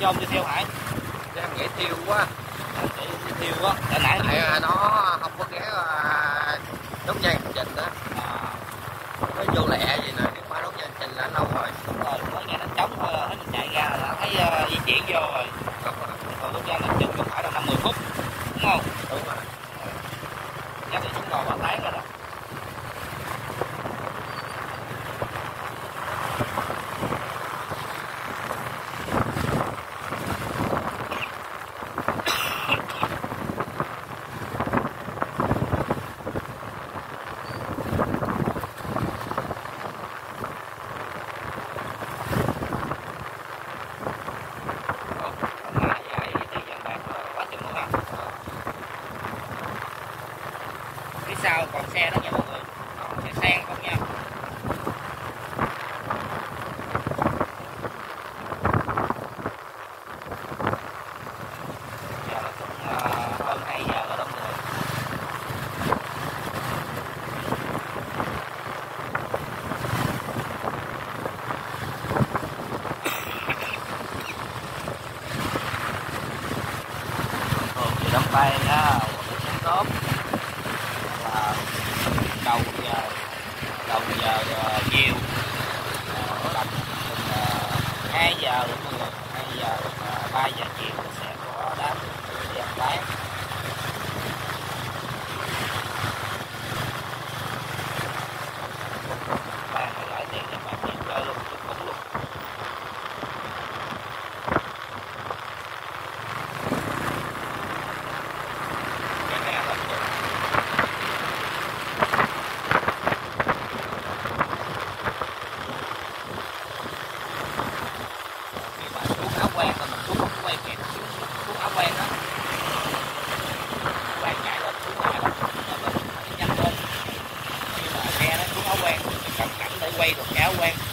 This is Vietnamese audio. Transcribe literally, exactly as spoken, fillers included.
cho đi theo Hải. Đang dễ tiêu quá. Để đi theo quá. Tại nãy Tại nó không có ghé đốt dây hành trình đó. À. Nó vô lẹ gì nè, nếu mà đốt dây hành trình là lâu rồi. Rồi mới nghe nó trống thôi là thấy mình chạy ra là thấy uh, di chuyển vô rồi. Đúng rồi. Còn đốt dây hành trình cũng phải là năm mười phút. Đúng không? Đúng rồi. Chắc là xuống ngồi ba tán rồi đó. Phía sau còn xe đó nha mọi người, còn xe sen không nha. Giờ là cũng uh, hơn hai giờ rồi đó mọi người. Thường thì đóng tay á, cũng tốt. Là đầu giờ đầu giờ uh, chiều uh, tầm uh, hai giờ đúng rồi, hai giờ uh, ba giờ chiều sẽ có đám đi ăn bán. Bạn phải lại tiền cho bạn đi chơi luôn chút cũng luôn. Cái này là được. Áo quen rồi mình xuống không quay kịp, xuống, xuống áo quen đó quen chạy lên xuống lại lắm nên mình phải nhanh lên, khi mà xe nó xuống áo quen mình cẩn thận để quay được cái áo quen.